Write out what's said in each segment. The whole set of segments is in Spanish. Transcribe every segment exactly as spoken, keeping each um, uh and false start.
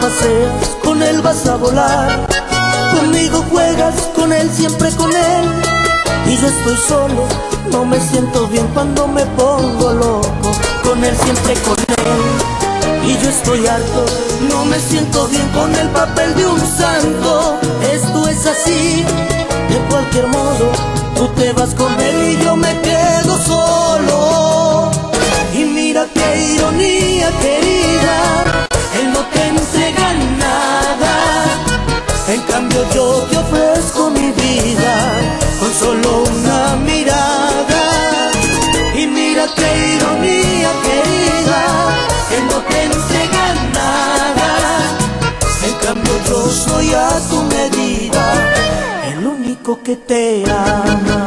paseas, con él vas a volar. Conmigo juegas, con él siempre con él. Y yo estoy solo, no me siento bien cuando me pongo loco. Con él siempre con él. Y yo estoy harto, no me siento bien con el papel de un santo. Esto es así, de cualquier modo. Tú te vas con él y yo me quedo solo. Y mira qué ironía, querida, él no te entrega nada. En cambio yo te ofrezco mi vida con solo una mirada. Y mira qué ironía, querida, él no te entrega nada. En cambio yo soy a tu medida, el único que te ama.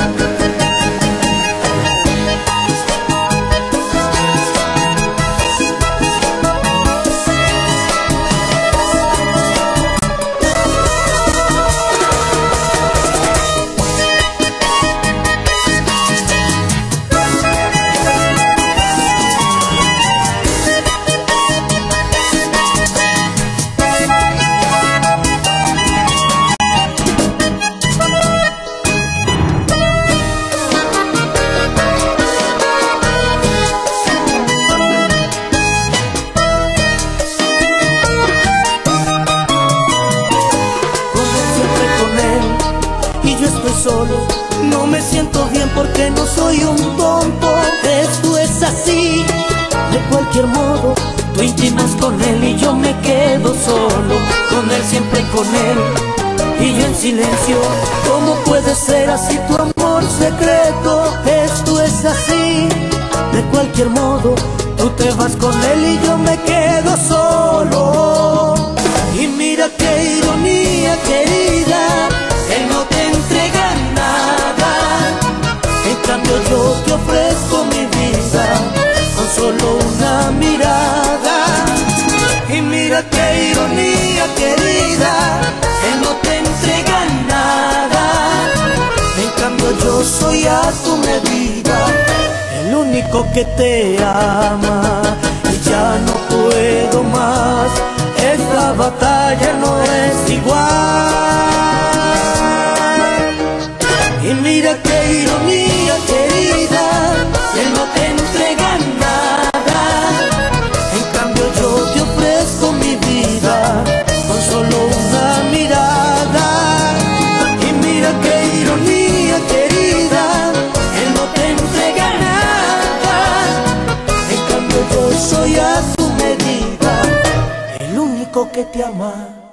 Solo, no me siento bien porque no soy un tonto. Esto es así, de cualquier modo. Tú intimas con él y yo me quedo solo. Con él siempre con él y yo en silencio. ¿Cómo puede ser así tu amor secreto? Esto es así, de cualquier modo. Tú te vas con él y yo me quedo solo. Y mira qué ironía, querida, él no te entrega nada. En cambio yo te ofrezco mi vida con solo una mirada. Y mira qué ironía, querida, él no te entrega nada. En cambio yo soy a tu medida, el único que te ama. Y ya no puedo más, esta batalla no es igual. Y mira qué ironía, querida, él no te entrega nada. En cambio yo te ofrezco mi vida con solo una mirada. Y mira qué ironía, querida, él no te entrega nada. En cambio yo soy a tu medida, el único que te ama.